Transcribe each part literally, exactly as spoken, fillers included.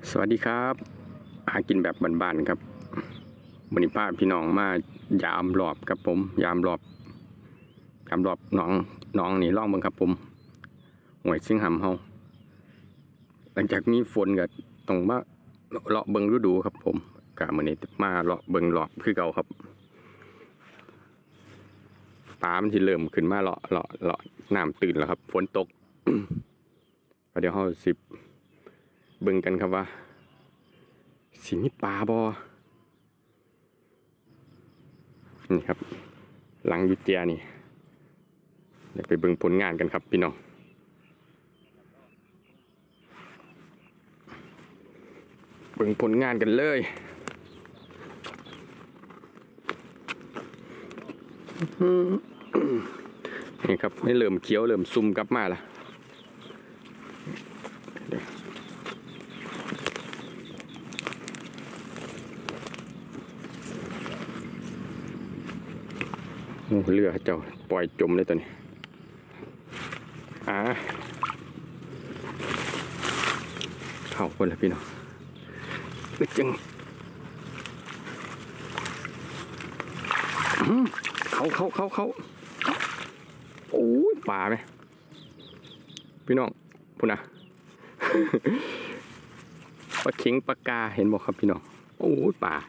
สวัสดีครับหากินแบบบ้านๆครับวันนี้พาพี่น้องมายามรอบครับผมยามรอบยามรอบน้องน้องนี่ล่องเบิ่งครับผมห่วยซิ่งหำเฮาหลังจากมีฝนก็ต้องมาเลาะเบิ่งฤดูครับผมกะมื้อนี้มาเลาะเบิ่งรอบคือเก่าครับปลามันสิเริ่มขึ้นมาเลาะเลาะเลาะน้ำตื่นแล้วครับฝนตก เดี๋ยวเฮาสิเบิ่งกันครับว่าสิมีปลาบ่นี่ครับหลังยูเจียนี่เดี๋ยวไปเบิ่งผลงานกันครับพี่น้องเบิ่งผลงานกันเลยนี่ครับไม่เริ่มเขียวเริ่มซุ่มกลับมาละโอ้เรือเจ้าปล่อยจมเลยตัวนี้อ่าเข้าคนละพี่น้องนึกจังเขาเขาเขาเขาโอ้ยป่าไหมพี่น้องพูดนะ ปลาเข็งปลากาเห็นบอกครับพี่น้องโอ้ยป่า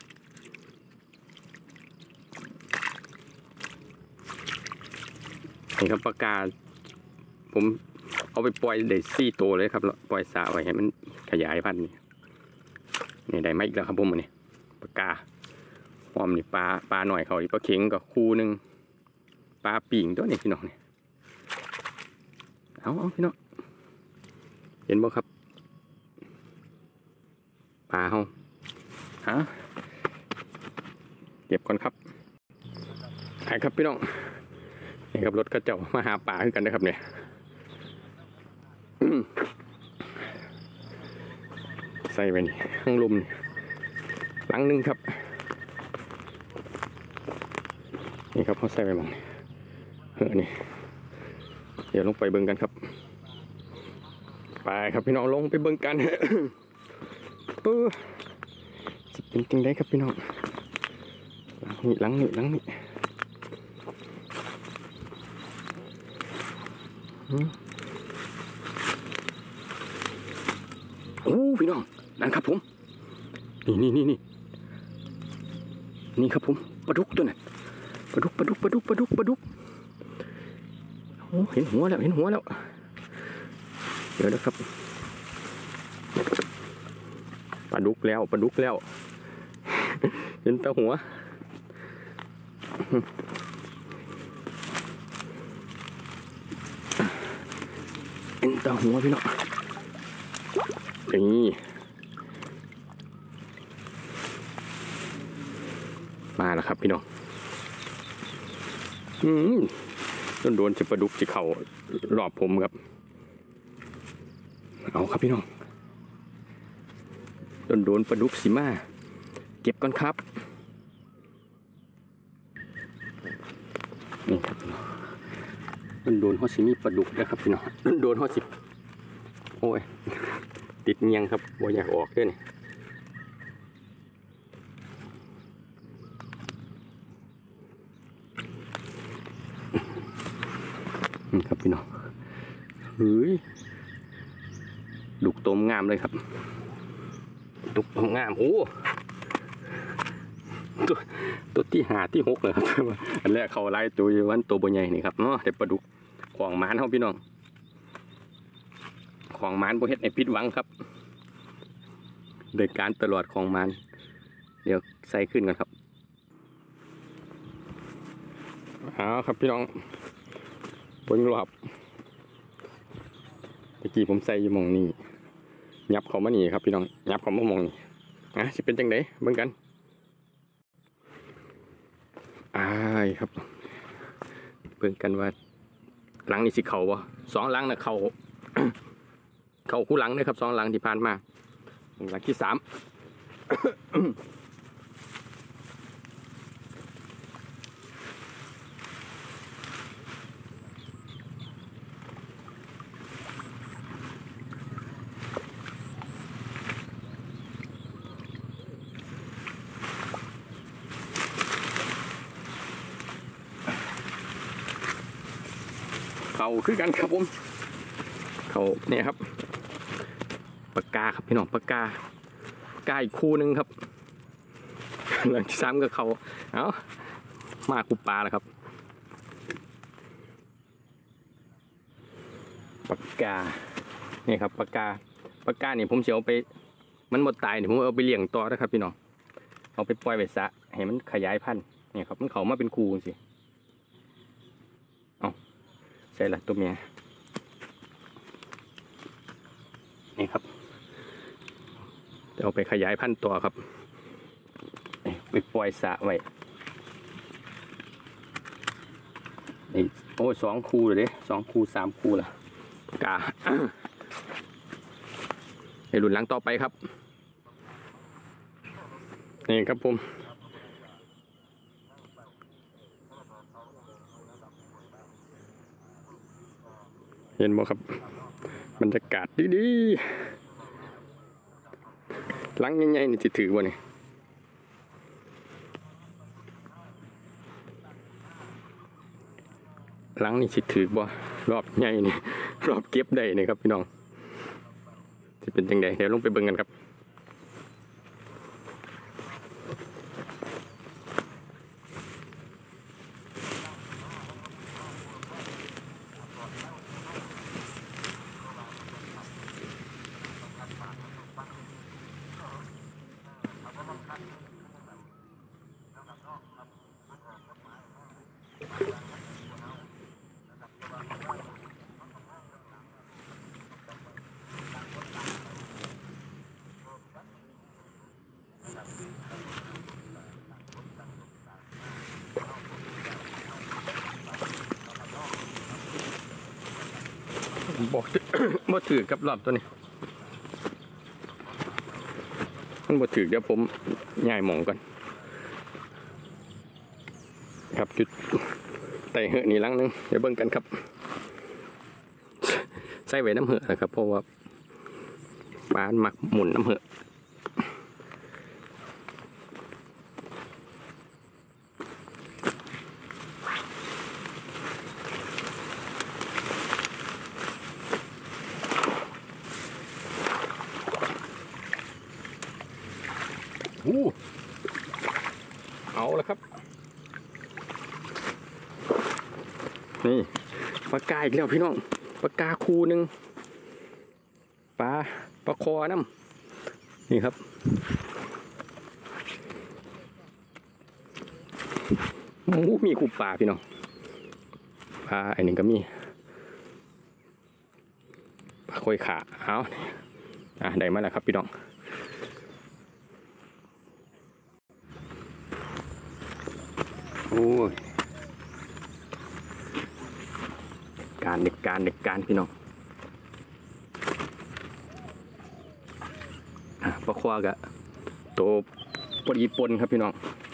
เห็นครับปลากาผมเอาไปปล่อยได้สี่ตัวเลยครับแล้วปล่อยสาไว้ให้มันขยายพันธุ์นี่นี่ได้ไหมอีกแล้วครับผมนี่ปลากาหอมนี่ปลาปลาหน่อยเขาอีกปลาเข็งกับคู่หนึ่งปลาปิ่งตัวนี้พี่น้องนี่เอาเอาพี่น้องเห็นบ่ครับปลาเขาฮะเก็บก่อนครับไปครับพี่น้องนี่ครับรถกระเจ้ามาหาปลาขึ้นกันนะครับเนี่ยใส่ไปนี่ข้างลมหลังนึงครับนี่ครับเขาใส่ไปมองเฮ้อนี่เดี๋ยวลงไปเบิ่งกันครับไปครับพี่น้องลงไปเบิ่งกันเออจะเป็นจริงได้ครับพี่น้องหลังนี่หลังนี่หลังนี่โอ้พี่น้องนั่นครับผมนี่นี่นี่นี่นี่ครับผมปลาดุกตัวนั้นปลาดุกปลาดุกปลาดุกปลาดุกปลาดุกโอ้เห็นหัวแล้วเห็นหัวแล้วเดี๋ยวนะครับปลาดุกแล้วปลาดุกแล้วเห็นตาหัวเห็นตาหัวพี่น้องนี่มาแล้วครับพี่น้องอืมโดนโดนจะปลาดุกจะเข่ารอบผมครับเอาครับพี่น้องโดนโดนปลาดุกสีมาเก็บก่อนครับนี่ครับโดนโดนเขาสีมีปลาดุกนะครับพี่น้องโดนโดนเขาสิโอ้ยติดเงียงครับว่าอยากออกด้วยนี่นี่ครับพี่น้องเฮ้ยดุกตมงามเลยครับดุกตมงามโอ้ตัวตัวที่หาที่หกเลยครับอันแรกเขาไล่ตัววันตัวบนใหญ่นี่ครับเนาะแต่ปลาดุกของหมานเขาพี่น้องของหมานโบเฮ็ดในพิษหวังครับโดยการตลอดของหมานเดี๋ยวใส่ขึ้นกันครับเอาครับพี่น้องบนรอบตะกี้ผมใส่อยู่มองนี่ยับเขามานี่ครับพี่น้องยับเขามามองนี่อ่ะสิเป็นจังไดเบิ่งกันอ้ายครับเบิ่งกันว่าหลังนี่สิเขาบ่สองหลังนะเขา เขาคู่หลังนะครับสองหลังที่ผ่านมาหลังที่สามเขาคือกันครับผมเขาเนี่ยครับปากกาครับพี่น้องปากกาปากกาอีกคู่หนึ่งครับหลังซ้ำกับเขาเอามาคูปลาแล้วครับปากกาเนี่ยครับปากกาปากกาเนี่ยผมจะเอาไปมันหมดตายเนี่ยผมเอาไปเลี้ยงต่อนะครับพี่น้องเอาไปปล่อยไว้ซะให้มันขยายพันธุ์เนี่ยครับมันเขามาเป็นคูสิเอาใช่ละตัวเมียนี่ครับจะเอาไปขยายพันธุ์ต่อครับไปปล่อยสระไว้นี่โอ้สองคูเลยเด้สองคูสามคูละกาให้หลุนหลังต่อไปครับนี่ครับผมเห็นบ่ครับบรรยากาศดีๆหลังใหญ่ๆนี่จะถือบ่เนี่ยหลังนี่สิถือบ่รอบใหญ่นี่รอบเก็บได้นี่ครับพี่น้องจะเป็นยังไงเดี๋ยวลงไปเบิ่งกันครับบอกบ่ถือกับรอบตัวนี้มันบ่ถือเดี๋ยวผมย่ายหมองก่อนครับจุดไต่เหอะนี่ลังนึงเดี๋ยวเบิ่งกันครับใส่ไว้น้ำเหอะนะครับเพราะว่าปลาหมักหมุนน้ำเหอะอู้เอาละครับนี่ปลากาอีกแล้วพี่น้องปลากาคูหนึ่งปลาปลาคอน้ำนี่ครับโอ้มีคูปลาพี่น้องปลาไอ้หนึ่งก็มีปลาคอยขาเอาอ่ะได้มาแล้วครับพี่น้องโอ้ยการเด็กการเด็กการพี่น้องปลาควากะโตปรีปนครับพี่น้อง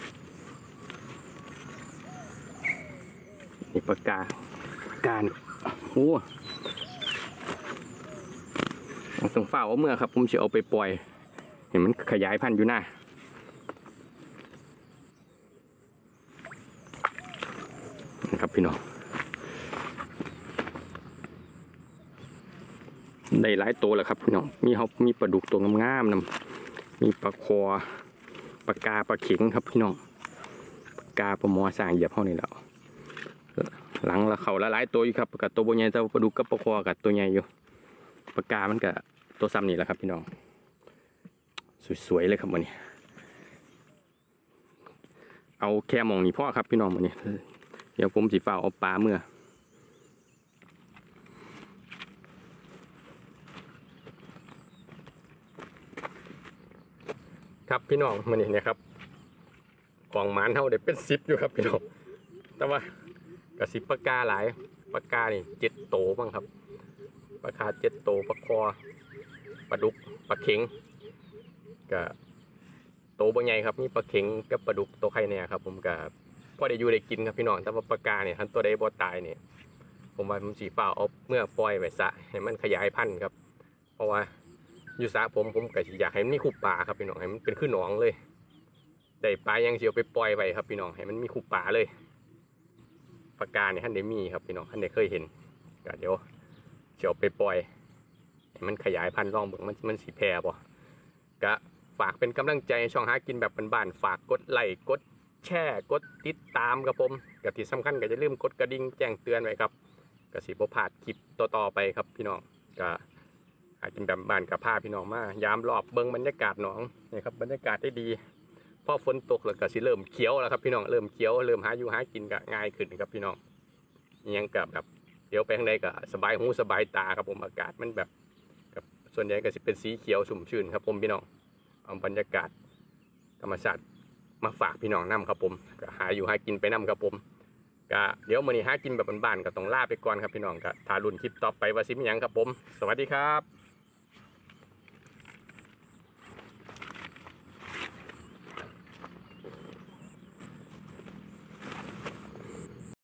นี่ปลากาการโอ้ต้องเฝ้าเอาเมื่อครับผมจะเอาไปปล่อยเห็นมันขยายพันธุ์อยู่หน้าครับพี่น้องได้หลายตัวแล้วครับพี่น้องมีเขามีปลาดุกตัวงามๆนำมีปลาคอปลากาปลาเข็งครับพี่น้องปลากาปลาหมอสร้างเหยียบเขานี่แล้วหลังละเขาละหลายตัวอยู่ครับกับตัวโบใหญ่แต่ปลาดุกกับปลาคอกับตัวใหญ่อยู่ปลากามันกับตัวซ้ำนี่แหละครับพี่น้องสวยๆเลยครับวันนี้เอาแค่มองนี่พ่อครับพี่น้องวันนี้เดี๋ยวผมสีฟ้าเอาปลาเมื่อครับพี่น้องมันนี่นะครับกองหมานเท่าเด็กเป็นสิบอยู่ครับพี่น้องแต่ว่ากระสิบปลากาหลายปลากานี่เจ็ดโตบ้างครับปลาคาเจ็ดโตปลาคอปลาดุกปลาเข็งกับโตบางใหญ่ครับนี่ปลาเข็งกับปลาดุกตัวไข่เนี่ยครับผมกับพอได้อยู่ได้กินครับพี่น้องแต่ว่าปลากาเนี่ยท่านตัวใดบ่ตายเนี่ยผมว่าผมสีฟ้าเอาเมื่อปล่อยไว้ซะให้มันขยายพันธุ์ครับเพราะว่าอยู่สระผมผมก็อยากให้มันมีคูปลาครับพี่น้องให้มันเป็นขึ้นหนองเลยได้ปลายังเสียวไปปล่อยไว้ครับพี่น้องให้มันมีคูปลาเลยปลากาเนี่ยท่านได้มีครับพี่น้องท่านได้เคยเห็นก็เดี๋ยวเฉียวไปปล่อยมันขยายพันธุ์ร่องเบิ่งมันมันสีแพร่บ่ก็ฝากเป็นกำลังใจช่องหากินแบบบ้านๆฝากกดไลค์กดแชร์กดติดตามครับผมกับที่สำคัญก็จะลืมกดกระดิ่งแจ้งเตือนไว้ครับก็สิบ่พลาดคลิปต่อๆไปครับพี่น้องก็หากินแบบบ้านกับพาพี่น้องมายามรอบเบิ่งบรรยากาศหนองนี่ครับบรรยากาศได้ดีพอฝนตกแล้วก็สิเริ่มเขียวแล้วครับพี่น้องเริ่มเขียวเริ่มหาอยู่หากินก็ง่ายขึ้นครับพี่น้องยังกับแบบเดี๋ยวไปข้างในก็สบายหูสบายตาครับผมอากาศมันแบบส่วนใหญ่ก็จะเป็นสีเขียวชุ่มชื่นครับผมพี่น้องเอาบรรยากาศธรรมชาติมาฝากพี่น้องนำครับผมก็หาอยู่หากินไปนำครับผมก็เดี๋ยวมื้อนี้หากินแบบบ้านๆก็ต้องลาไปก่อนครับพี่น้องก็ทารุ่นคลิปต่อไปว่าสิมีหยังครับผมสวัสดีครับ